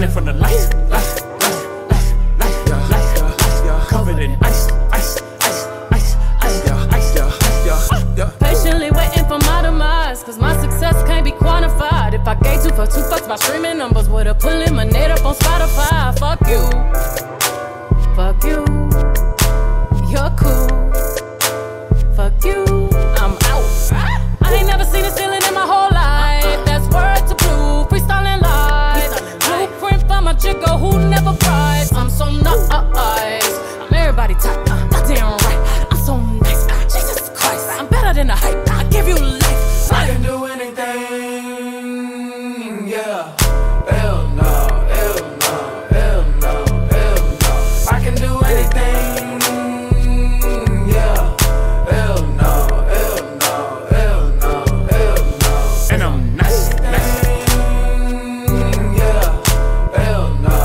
running from the lights, covered in ice. Patiently waiting for my demise, cause my success can't be quantified. If I gave two fucks by streaming numbers, would've put lemonade up on Spotify. Fuck you, you're cool. Fuck you, I'm out. I ain't never seen a ceiling in my whole life. That's word to blue, freestyling live. Blueprint for my jigger who never prides. I'm so nice, I'm everybody type. Goddamn right, I'm so nice. Jesus Christ, I'm better than the hype. I give you life. I can do anything, yeah. Hell no. I can do anything, yeah. Hell no. And I'm nice. Yeah. Hell no.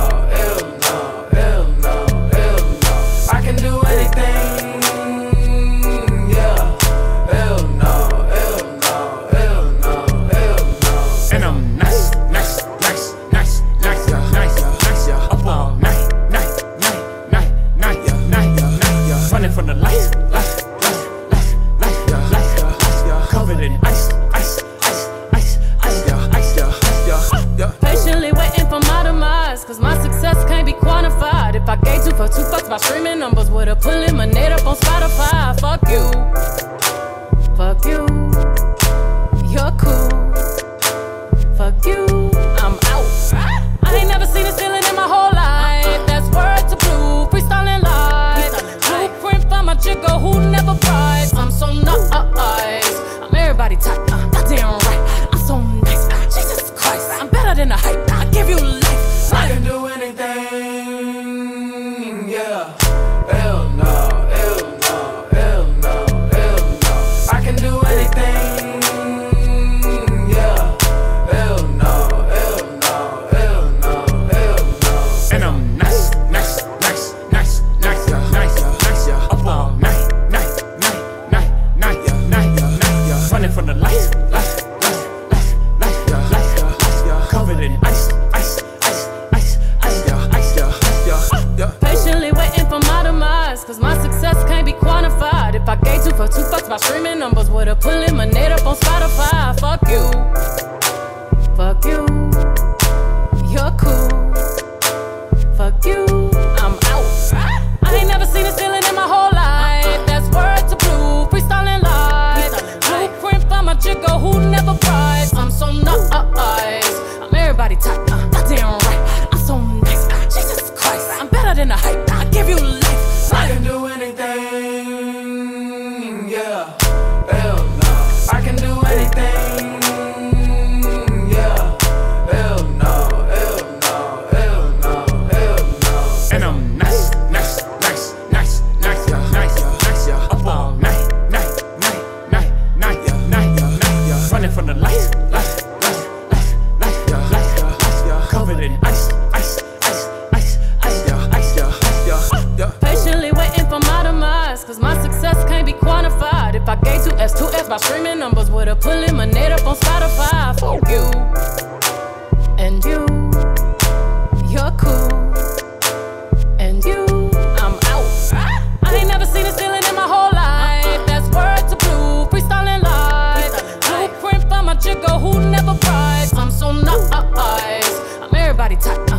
I can do anything, yeah. Hell no. And I'm nice. Up all night. Running from the lights, covered in ice. Patiently waiting for my demise, cause my success can't be quantified. If I gave two fucks by streaming numbers, would've put lemonade up on Spotify. Fuck you, you're cool. Fuck you, I'm out. I ain't never seen a ceiling in my whole life. That's word to blue, freestyling live. Blueprint for my jigger who never prides. I'm so nice, I'm everybody type. Goddamn right, I'm so nice. Jesus Christ, I'm better than the hype. I give you life. I can do anything, yeah. Hell no. I can do anything, yeah. Hell no. And I'm nice. Up all night. Running from the lights, covered in ice. Patiently waiting for my demise, cause my success can't be quantified. If I gave two fucks by streaming numbers, would've put lemonade up on Spotify. Fuck you, you're cool. Fuck you, I'm out. I ain't never seen a ceiling in my whole life. That's word to blue, freestyling live. Blueprint for my jigger who never prides. I'm so nice, I'm everybody type. Goddamn right, I'm so nice. Jesus Christ, I'm better than the hype. I give you life. I can do anything, yeah. Hell no. I can do anything, yeah. Hell no. And I'm nice. Up all night. Running from the lights, covered in ice. Patiently waiting for my demise, cause my success can't be quantified. If I gave two Fs by streaming numbers, would've put lemonade up on Spotify. Fuck you, and you're cool. And I'm out. I ain't never seen a ceiling in my whole life. That's word to blue, freestyling live. Blueprint for my jigger who never prides. I'm so nice, I'm everybody type.